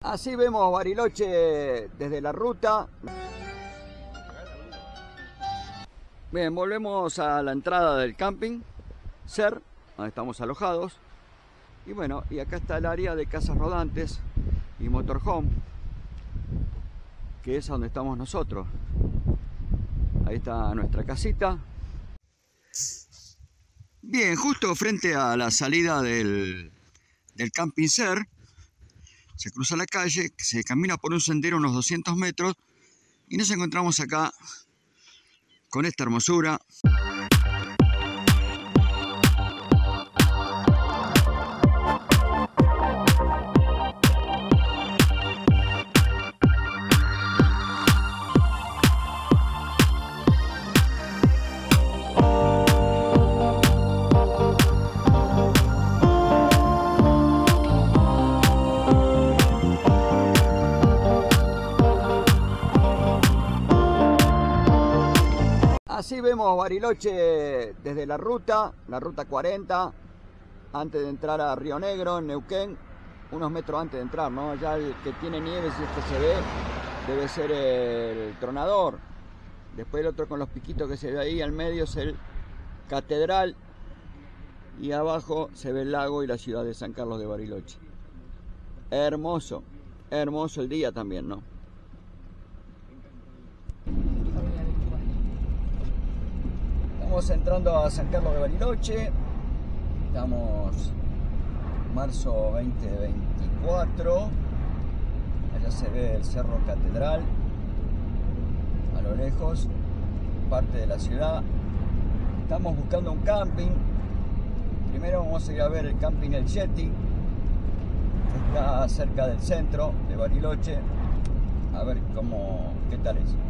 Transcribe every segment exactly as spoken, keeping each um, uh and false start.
Así vemos Bariloche desde la ruta. Bien, volvemos a la entrada del camping Ser, donde estamos alojados. Y bueno, y acá está el área de casas rodantes y motorhome, que es donde estamos nosotros. Ahí está nuestra casita. Bien, justo frente a la salida del, del camping Ser, se cruza la calle, se camina por un sendero unos doscientos metros y nos encontramos acá con esta hermosura. Así vemos Bariloche desde la ruta, la ruta cuarenta, antes de entrar a Río Negro, en Neuquén, unos metros antes de entrar, ¿no? Ya el que tiene nieve, si es que se ve, debe ser el Tronador. Después el otro con los piquitos que se ve ahí al medio es el Catedral. Y abajo se ve el lago y la ciudad de San Carlos de Bariloche. Hermoso, hermoso el día también, ¿no? Estamos entrando a San Carlos de Bariloche. Estamos marzo veinte veinticuatro. Allá se ve el Cerro Catedral a lo lejos, parte de la ciudad. Estamos buscando un camping. Primero vamos a ir a ver el camping El Yeti, que está cerca del centro de Bariloche, a ver cómo, qué tal es.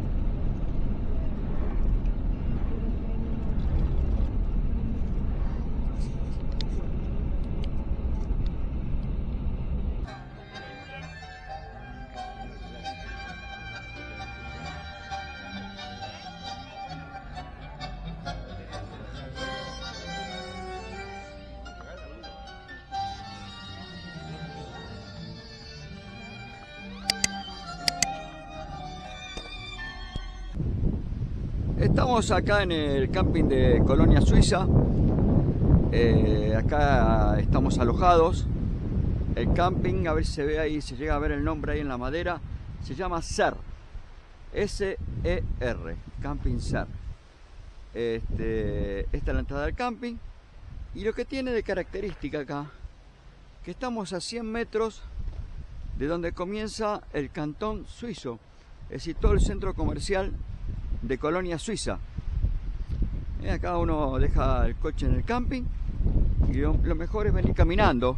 Estamos acá en el camping de Colonia Suiza. Eh, acá estamos alojados. El camping, a ver si se ve ahí, se llega a ver el nombre ahí en la madera, se llama Ser, S E R, Camping Ser. Este, esta es la entrada del camping. Y lo que tiene de característica acá, que estamos a cien metros de donde comienza el cantón suizo, es decir, todo el centro comercial de Colonia Suiza. Eh, acá uno deja el coche en el camping y lo, lo mejor es venir caminando.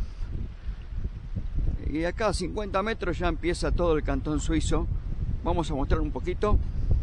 Y acá a cincuenta metros ya empieza todo el cantón suizo. Vamos a mostrar un poquito.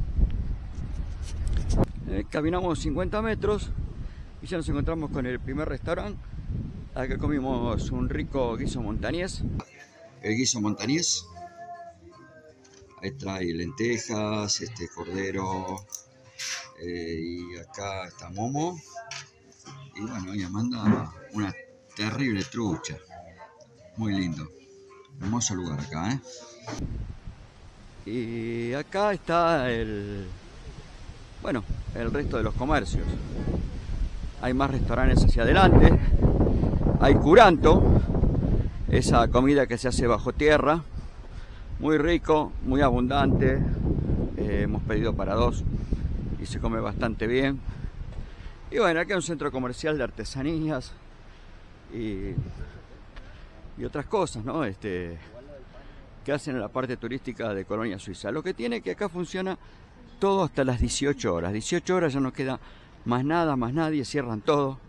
Eh, caminamos cincuenta metros y ya nos encontramos con el primer restaurante. Acá comimos un rico guiso montañés. El guiso montañés. Ahí trae lentejas, este cordero, eh, y acá está Momo. Y bueno, ella manda una terrible trucha. Muy lindo. Hermoso lugar acá, ¿eh? Y acá está el, bueno, el resto de los comercios. Hay más restaurantes hacia adelante. Hay curanto, esa comida que se hace bajo tierra. Muy rico, muy abundante. Eh, hemos pedido para dos y se come bastante bien. Y bueno, aquí hay un centro comercial de artesanías y, y otras cosas, ¿no? Este, que hacen en la parte turística de Colonia Suiza. Lo que tiene que acá funciona todo hasta las dieciocho horas. dieciocho horas ya no queda más nada, más nadie, cierran todo.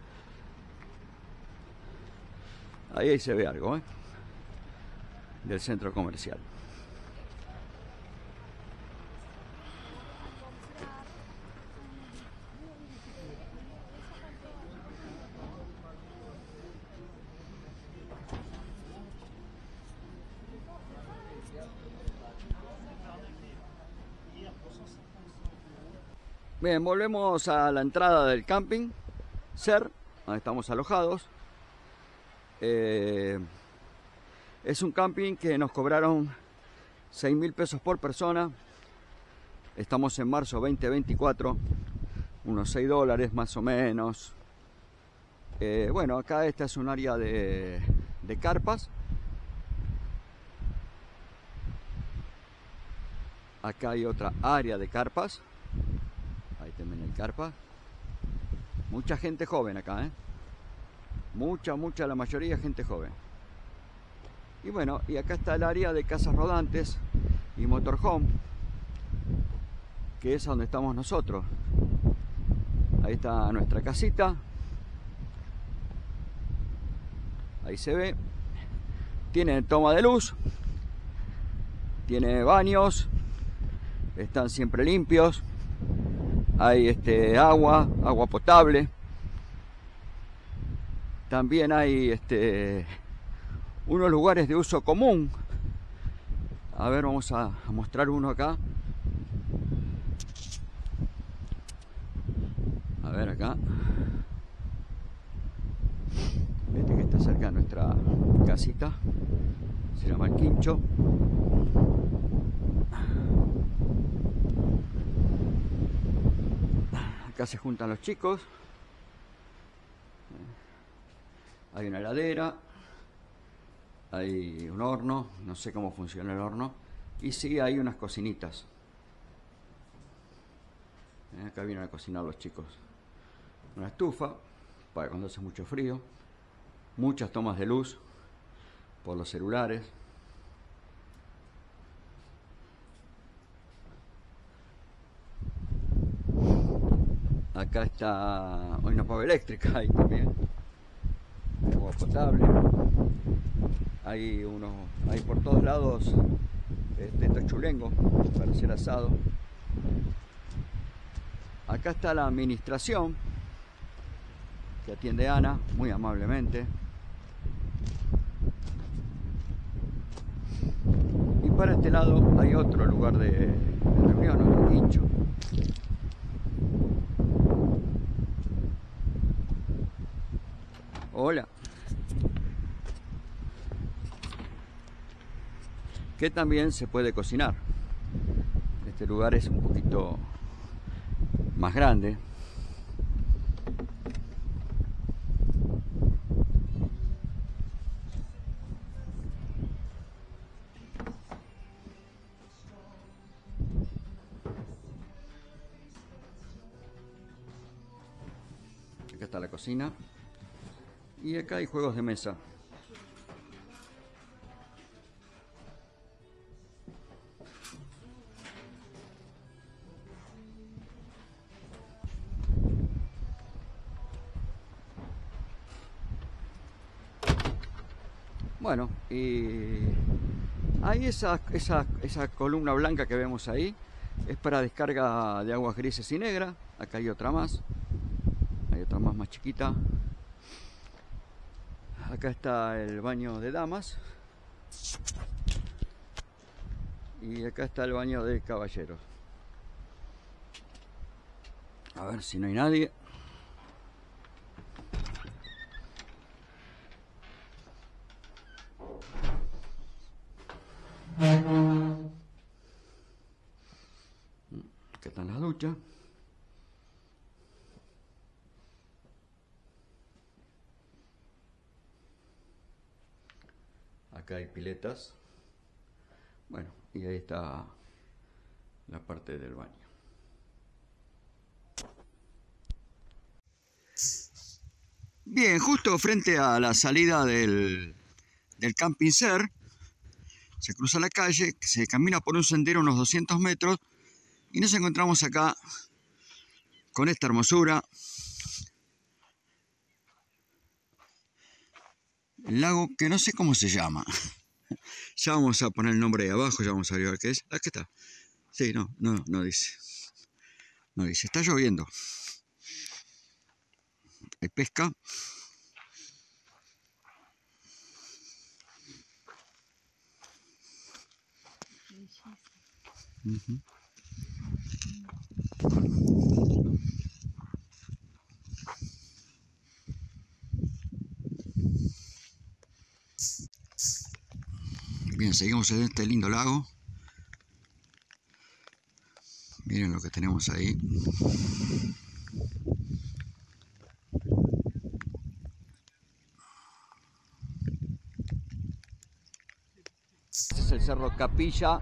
Ahí, ahí se ve algo, ¿eh? Del centro comercial. Bien, volvemos a la entrada del camping Ser, donde estamos alojados. Eh, Es un camping que nos cobraron seis mil pesos por persona. Estamos en marzo veinte veinticuatro, unos seis dólares más o menos. Eh, bueno, acá esta es un área de, de carpas. Acá hay otra área de carpas. Ahí también hay carpas. Mucha gente joven acá, ¿eh? Mucha, mucha, la mayoría gente joven. Y bueno, y acá está el área de casas rodantes y motorhome, que es donde estamos nosotros. Ahí está nuestra casita. Ahí se ve. Tiene toma de luz. Tiene baños. Están siempre limpios. Hay este, agua, agua potable. También hay este, unos lugares de uso común. A ver, vamos a, a mostrar uno acá. A ver acá. Este que está cerca de nuestra casita. Se llama El Quincho. Acá se juntan los chicos. Hay una heladera. Hay un horno. No sé cómo funciona el horno. Y sí, hay unas cocinitas. Acá vienen a cocinar los chicos. Una estufa para cuando hace mucho frío. Muchas tomas de luz por los celulares. Acá está una pava eléctrica ahí también. Agua potable. Hay unos, hay por todos lados este, estos chulengos para hacer asado. Acá está la administración que atiende Ana muy amablemente. Y para este lado hay otro lugar de, de reunión, otro quincho. Hola. Que también se puede cocinar. Este lugar es un poquito más grande. Acá está la cocina. Y acá hay juegos de mesa. Bueno, y ahí esa, esa, esa columna blanca que vemos ahí es para descarga de aguas grises y negras. Acá hay otra más. Hay otra más más chiquita. Acá está el baño de damas. Y acá está el baño de caballeros. A ver si no hay nadie. Acá están las duchas. Acá hay piletas. Bueno, y ahí está la parte del baño. Bien, justo frente a la salida del, del Camping Ser, se cruza la calle, se camina por un sendero unos doscientos metros y nos encontramos acá con esta hermosura. El lago que no sé cómo se llama. Ya vamos a poner el nombre ahí abajo, ya vamos a ver qué es. Ah, ¿qué está? Sí, no, no, no dice. No dice, está lloviendo. Hay pesca. Uh-huh. Bien, seguimos en este lindo lago. Miren lo que tenemos ahí. Este es el Cerro Capilla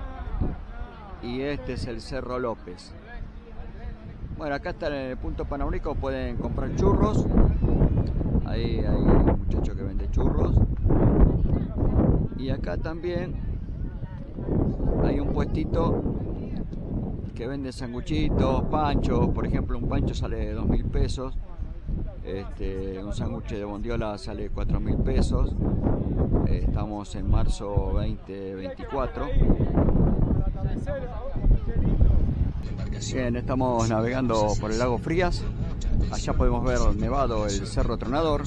y este es el Cerro López. Bueno, acá está en el punto panorámico, pueden comprar churros. Ahí hay un muchacho que vende churros. Y acá también hay un puestito que vende sanguchitos, panchos. Por ejemplo, un pancho sale dos mil pesos. Este, un sándwich de bondiola sale cuatro mil pesos. Eh, estamos en marzo veinte veinticuatro. Bien, estamos navegando por el lago Frías. Allá podemos ver nevado el Cerro Tronador.